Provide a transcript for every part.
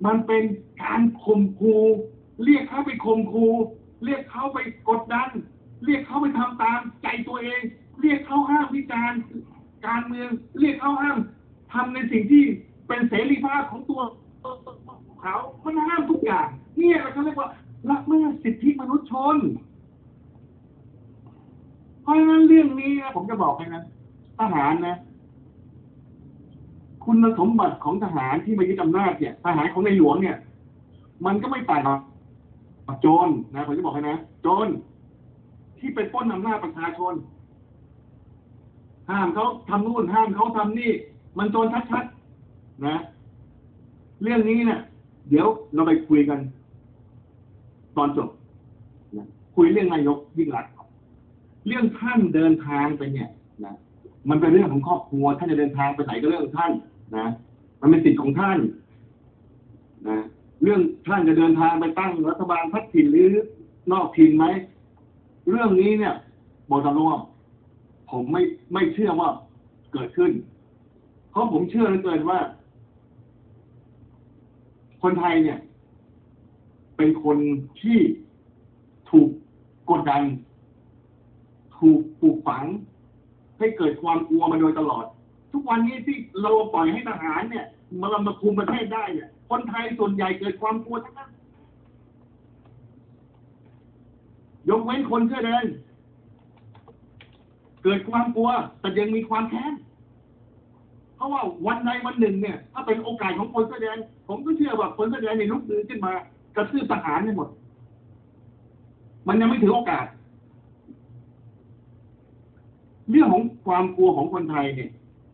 มันเป็นการข่มขู่เรียกเขาไปข่มขู่เรียกเขาไปกดดันเรียกเขาไปทำตามใจตัวเองเรียกเขาห้ามวิจารณ์การเมืองเรียกเขาห้ามทำในสิ่งที่เป็นเสรีภาพของตัวเขามันห้ามทุกอย่างเนี่ยเขาเรียกว่าละเมิดสิทธิมนุษยชนเพราะฉะนั้นเรื่องนี้นะผมจะบอกให้นะทหารนะคุณสมบัติของทหารที่มายึดอำนาจเนี่ยทหารของในหลวงเนี่ยมันก็ไม่ต่างกับโจรนะผมจะบอกให้นะโจรที่ไปปล้นอำนาจประชาชนห้ามเขาทำนู่นห้ามเขาทำนี่มันโจรชัดๆนะเรื่องนี้เนี่ยเดี๋ยวเราไปคุยกันตอนจบนะคุยเรื่องนายกยิ่งรักษณ์เรื่องท่านเดินทางไปเนี่ยนะมันเป็นเรื่องของครอบครัวท่านจะเดินทางไปไหนก็เรื่องของท่านนะมันเป็นสิทธิ์ของท่านนะเรื่องท่านจะเดินทางไปตั้งรัฐบาลพัฒถิ่นหรือนอกถิ่นไหมเรื่องนี้เนี่ยบอกตามตรงว่าผมไม่เชื่อว่าเกิดขึ้นเพราะผมเชื่อเหลือเกินว่าคนไทยเนี่ยเป็นคนที่ถูกกดดันถูกปลูกฝังให้เกิดความกลัวมาโดยตลอดทุกวันนี้ที่เราปล่อยให้ทหารเนี่ยมาคุมประเทศได้เนี่ยคนไทยส่วนใหญ่เกิดความกลัวทั้งนั้นยกเว้นคนเสื้อแดงเกิดความกลัวแต่ยังมีความแค้นเพราะว่าวันใดวันหนึ่งเนี่ยถ้าเป็นโอกาสของคนเสื้อแดงผมก็เชื่อว่าคนเสื้อแดงในลุกฮือขึ้นมากระทืบทหารให้หมดมันยังไม่ถึงโอกาสเรื่องของความกลัวของคนไทยเนี่ย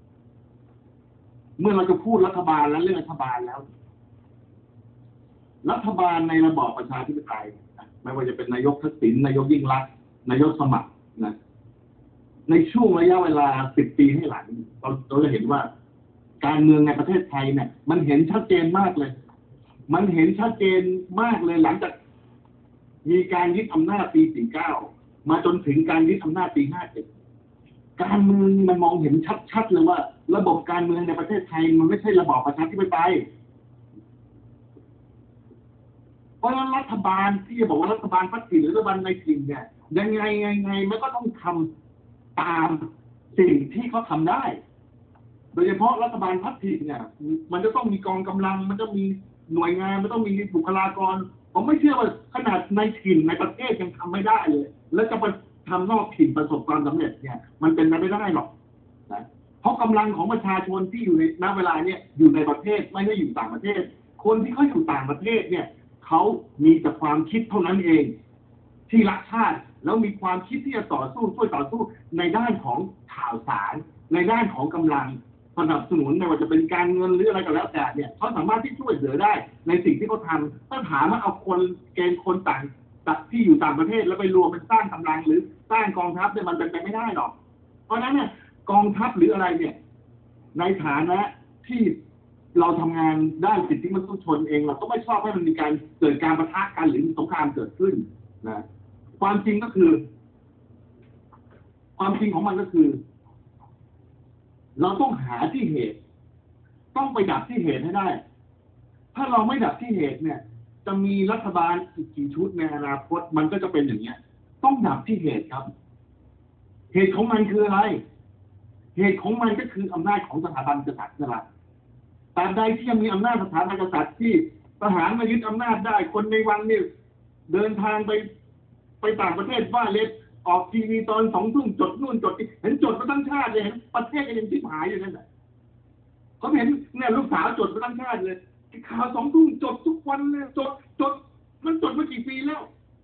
เมื่อเราจะพูดรัฐบาลแล้วเรื่องรัฐบาลแล้วรัฐบาลในระบอบประชาธิปไตยไม่ว่าจะเป็นนายกทักษิณนายกยิ่งรักษณ์นายกสมัครนะในช่วงระยะเวลา10 ปีให้หลังเราจะเห็นว่าการเมืองในประเทศไทยเนี่ยมันเห็นชัดเจนมากเลยมันเห็นชัดเจนมากเลยหลังจากมีการยึดอำนาจปี49มาจนถึงการยึดอำนาจปี57การเมืองมันมองเห็นชัดๆเลยว่าระบบการเมืองในประเทศไทยมันไม่ใช่ระบอบประชาธิปไตยเพราะฉะนั้นรัฐบาลที่จะบอกว่ารัฐบาลพัฒถิ่นหรือรัฐบาลในถิ่นเนี่ยยังไงมันก็ต้องทำตามสิ่งที่เขาทำได้โดยเฉพาะรัฐบาลพัฒถิ่นเนี่ยมันจะต้องมีกองกำลังมันต้องมีหน่วยงานมันต้องมีบุคลากรผมไม่เชื่อว่าขนาดในถิ่นในประเทศยังทำไม่ได้เลยแล้วจะไปทำนอกถิ่นประสบความสำเร็จเนี่ยมันเป็นไปไม่ได้หรอกนะเพราะกำลังของประชาชนที่อยู่ในณเวลาเนี่ยอยู่ในประเทศไม่ได้อยู่ต่างประเทศคนที่เขาอยู่ต่างประเทศเนี่ยเขามีแต่ความคิดเท่านั้นเองที่รักชาติแล้วมีความคิดที่จะต่อสู้ช่วยต่อสู้ในด้านของข่าวสารในด้านของกำลังสนับสนุนไม่ว่าจะเป็นการเงินหรืออะไรก็แล้วแต่เนี่ยเขาสามารถที่ช่วยเหลือได้ในสิ่งที่เขาทำถ้าถามว่าเอาคนเกณฑ์คนต่างที่อยู่ต่างประเทศแล้วไปรวมเป็นสร้างกำลังหรือสร้างกองทัพเนี่ยมันเป็นไปไม่ได้หรอกเพราะฉะนั้นเนี่ยกองทัพหรืออะไรเนี่ยในฐานะที่เราทำงานด้านสิทธิมนุษยชนเองเราก็ไม่ชอบให้มันมีการเกิดการปะทะกันหรือสงครามเกิดขึ้นนะความจริงก็คือความจริงของมันก็คือเราต้องหาที่เหตุต้องไปดับที่เหตุให้ได้ถ้าเราไม่ดับที่เหตุเนี่ยจะมีรัฐบาลอีกกี่ชุดในอนาคตมันก็จะเป็นอย่างเนี้ยต้องดับที่เหตุครับเหตุของมันคืออะไรเหตุของมันก็คืออำนาจของสถาบันกษัตริย์นั่นแหละตราบใดที่ยังมีอำนาจสถาบันกษัตริย์ที่ทหารมายึดอำนาจได้คนในวังนี่เดินทางไปต่างประเทศว่าเล็ดออกทีวีตอน2 ทุ่มจดนู่นจดนี่เห็นจดมาตั้งชาติเลยเห็นประเทศก็ยังชิบหายอยู่นั่นแหละเขาเห็นเนี่ยลูกสาวจดมาตั้งชาติเลยข่าว2 ทุ่มจดทุกวันเลยจดมันจดมากี่ปีแล้ว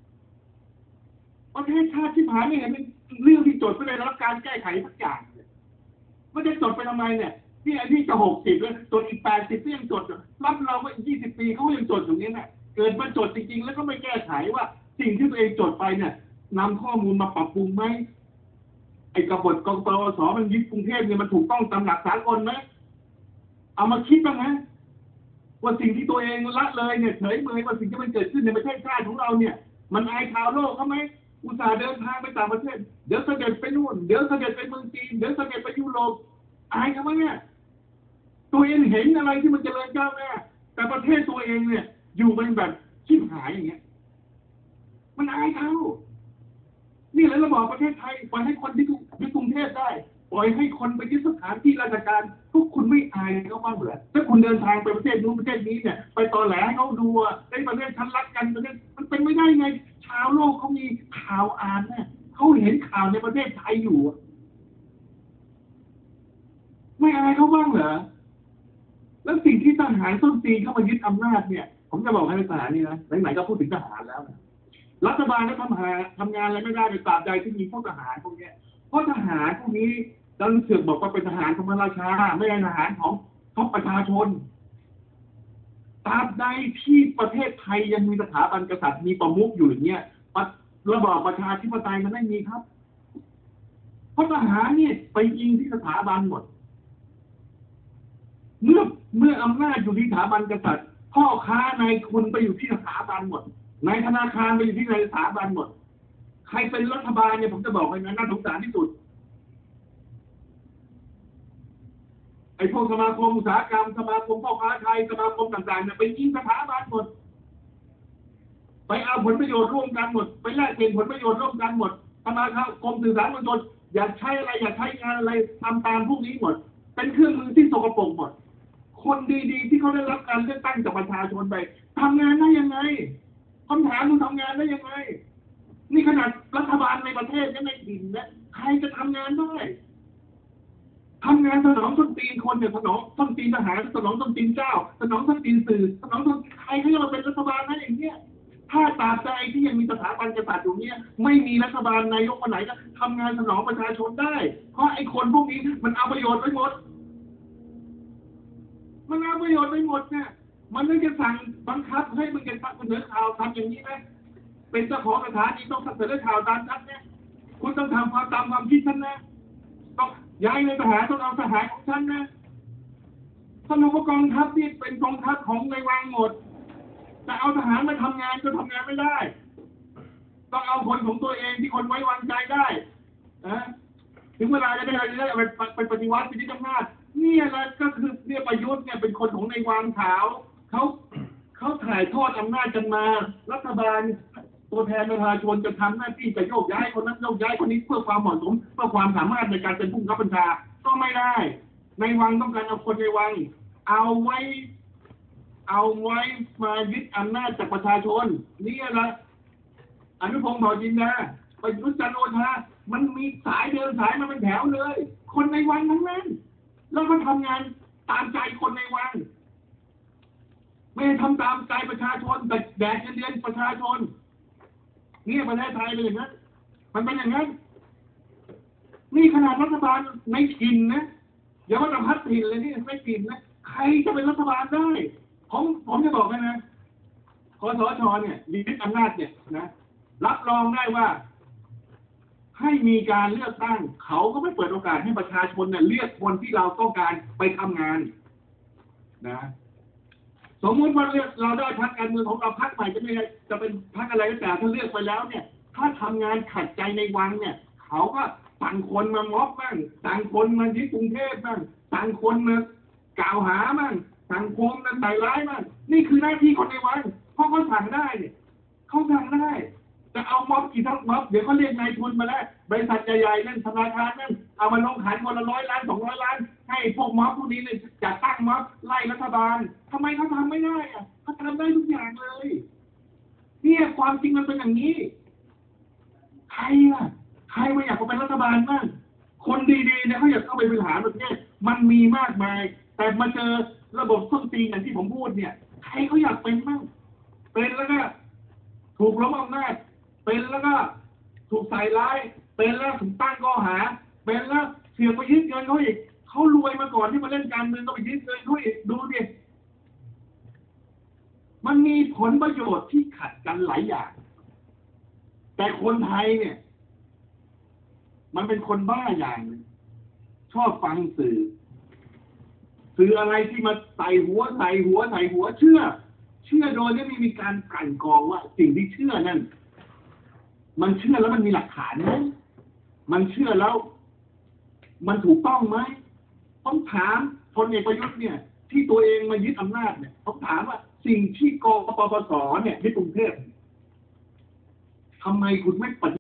ประเทศชาติชิบหายไม่เห็นเป็นเรื่องที่จดไปเลยแล้วการแก้ไขสักอย่างมันจะจดไปทำไมเนี่ยที่ไอ้ที่จะ60แล้วจดอีก80ก็ยังจดรับเราก็อีก20 ปีเขายังจดอยู่นี้น่ะเกิดมันจดจริงๆแล้วก็ไม่แก้ไขว่าสิ่งที่ตัวเองจดไปเนี่ยนำข้อมูลมาปรับปรุงไหมไอ้กบฏกปปสมันยึดกรุงเทพเนี่ยมันถูกต้องตามหลักสากลไหมเอามาคิดบ้างนะว่าสิ่งที่ตัวเองละเลยเนี่ยเฉยเมยว่าสิ่งที่มันเกิดขึ้นในประเทศชาติของเราเนี่ยมันอายชาวโลกเขาไหมอุตส่าห์เดินทางไปต่างประเทศเดี๋ยวเสด็จไปนู่นเดี๋ยวเสด็จไปเมืองจีนเดี๋ยวเสด็จไปยุโรปอายเขาไหมเนี่ยตัวเองเห็นอะไรที่มันเจริญก้าวหน้าแต่ประเทศตัวเองเนี่ยอยู่เป็นแบบชิบหายอย่างเงี้ยมันอายเขานี่เลยเราบอกประเทศไทยปล่อยให้คนที่ยึดกรุงเทพได้ปล่อยให้คนไปยึดสถานที่ราชการพวกคุณไม่อายเขาบ้างเหรอถ้าคุณเดินทางไปประเทศนู้นประเทศนี้เนี่ยไปตอแหลให้เขาดูว่าในประเทศฉันรักกันประเทศมันเป็นไม่ได้ไงชาวโลกเขามีข่าวอ่านเนี่ยเขาเห็นข่าวในประเทศไทยอยู่ไม่อายเขาบ้างเหรอแล้วสิ่งที่ทหารส้นตีนเข้ามายึดอำนาจเนี่ยผมจะบอกให้ทหารนี่นะไหนๆก็พูดถึงทหารแล้วนะรัฐบาลก็ทำงานอะไรไม่ได้ในตราบใดที่มีพวกทหารพวกนี้เพราะทหารพวกนี้ดันเสือกบอกว่าเป็นทหารของพระราชาไม่ใช่ทหารของประชาชนตราบใดที่ประเทศไทยยังมีสถาบันกษัตริย์มีประมุขอยู่อย่างเงี้ยระบอบประชาธิปไตยมันไม่มีครับเพราะทหารเนี่ยไปยิงที่สถาบันหมดเมื่ออำนาจอยู่ที่สถาบันกษัตริย์พ่อค้านายทุนไปอยู่ที่สถาบันหมดนายธนาคารไปอยู่ที่สถาบันหมดใครเป็นรัฐบาลเนี่ยผมจะบอกเลยนะน่าสงสารที่สุดไอ้พวกสมาคมอุตสาหกรรมสมาคมพ่อค้าไทยสมาคมต่างๆเนี่ยไปยิงสถาบันหมดไปเอาผลประโยชน์ร่วมกันหมดไปแลกเปลี่ยนผลประโยชน์ร่วมกันหมดสมาคมสื่อสารมวลชนอยากใช้อะไรอยากใช้งานอะไรทำตามพวกนี้หมดเป็นเครื่องมือที่สกปรกหมดคนดีๆที่เขาได้รับการเลือกตั้งจากประชาชนไปทำงานได้ยังไงคำถามมึงทำงานได้ยังไงนี่ขนาดรัฐบาลในประเทศยังไม่ถิ่นนะใครจะทำงานได้ทำงานสนองต้นตีนคนเนี่ยสนองต้นตีนทหารสนองต้นตีนเจ้าสนองต้นตีนสื่อสนองต้นใครเขาจะมาเป็นรัฐบาลนะอย่างเงี้ยถ้าตราบใดที่ยังมีสถาบันกษัตริย์อยู่เนี่ยไม่มีรัฐบาลนายกคนไหนก็ทำงานสนองประชาชนได้เพราะไอ้คนพวกนี้มันเอาประโยชน์ไปหมดมันเอาประโยชน์ไปหมดเนี่ยมันไม่จะสั่งบังคับให้มึงจะเสนอข่าวทำอย่างนี้นะเป็นเจ้าของสถานีต้องเสนอข่าวตามฉันนะคุณต้องทำตามความคิดฉันนะต้องย้ายในทหารต้องเอาทหารของฉันนะสรุปว่ากองทัพนี่เป็นกองทัพของในวังหมดแต่เอาทหารมาทำงานก็ทำงานไม่ได้ต้องเอาคนของตัวเองที่คนไว้วางใจได้นะถึงเวลาจะได้ไปปฏิวัติไปยึดอำนาจนี่แหละก็คือเนี่ยประยุทธ์เนี่ยเป็นคนของในวังขาวเขาถ่ายทอดอำนาจกันมารัฐบาลตัวแทนประชาชนจะทำหน้าที่จะโยกย้ายคนนั้นโยกย้ายคนนี้เพื่อความเหมาะสมเพื่อความสามารถในการเป็นผู้บังคับบัญชาก็ไม่ได้ในวังต้องการเอาคนในวังเอาไว้มายึดอำนาจจากประชาชนนี่แหละอนุพงศ์เผ่าจินดาประยุทธ์จันทร์โอชามันมีสายเดินสายมาเป็นแถวเลยคนในวังทั้งนั้นแล้วก็ทำงานตามใจคนในวังไม่ทำตามใจประชาชนแต่แดกเงินเดือนประชาชนนี่ประเทศไทยเป็นอย่างนั้นมันเป็นอย่างนั้นนี่ขนาดรัฐบาลในถิ่นนะอย่าว่าแต่พัดถิ่นเลยนี่ไม่ถิ่นนะใครจะเป็นรัฐบาลได้ผมจะบอกนะคสชเนี่ยยึดอำนาจเนี่ยนะรับรองได้ว่าให้มีการเลือกตั้งเขาก็ไม่เปิดโอกาสให้ประชาชนเนี่ยเลือกคนที่เราต้องการไปทำงานนะสมมุติว่าเราได้พรรคการเมืองของเราพรรคใหม่จะเป็นพรรคอะไรก็แต่ถ้าเลือกไปแล้วเนี่ยถ้าทำงานขัดใจในวังเนี่ยเขาก็สั่งคนมาม็อบบ้างสั่งคนมาที่กรุงเทพบ้างสั่งคนมากล่าวหาบ้างสั่งคนมาใส่ร้ายบ้างนี่คือหน้าที่คนในวังเพราะเขาสั่งได้เนี่ยเขาสั่งได้จะเอาม็อบกี่ทั้งม็อบเดี๋ยวเขาเรียกนายทุนมาแล้วบริษัทใหญ่ๆนั่นธนาคารนั่นเอามาลงขันคนละ100 ล้าน200 ล้านให้พวกม็อบพวกนี้เนี่ยจัดตั้งม็อบไล่รัฐบาลทำไมเขาทำไม่ได้อะเขาทำได้ทุกอย่างเลยเนี่ยความจริงมันเป็นอย่างนี้ใครไม่อยากเป็นรัฐบาลบ้างคนดีๆเนี่ยเขาอยากเข้าไปบริหารประเทศมันมีมากมายแต่มาเจอระบบส้นตีนอย่างที่ผมพูดเนี่ยใครเขาอยากเป็นบ้างเป็นแล้วก็ถูกล้มอำนาจเป็นแล้วก็ถูกใส่ร้ายเป็นแล้วถูกตั้งข้อหาเป็นแล้วเสียไปยึดเงินเขาอีกเขารวยมาก่อนที่มาเล่นการเมืองก็ไปยึดเงินเขาอีกดูดิมันมีผลประโยชน์ที่ขัดกันหลายอย่างแต่คนไทยเนี่ยมันเป็นคนบ้าอย่างนึงชอบฟังสื่ออะไรที่มาใส่หัวเชื่อโดยไม่มีการกลั่นกรองว่าสิ่งที่เชื่อนั่นมันเชื่อแล้วมันมีหลักฐานไหมมันเชื่อแล้วมันถูกต้องไหมต้องถามพลเอกประยุทธ์เนี่ยที่ตัวเองมายึดอำนาจเนี่ยผมถามว่าสิ่งที่กปปสเนี่ยที่กรุงเทพทำไมคุณไม่ปฏิ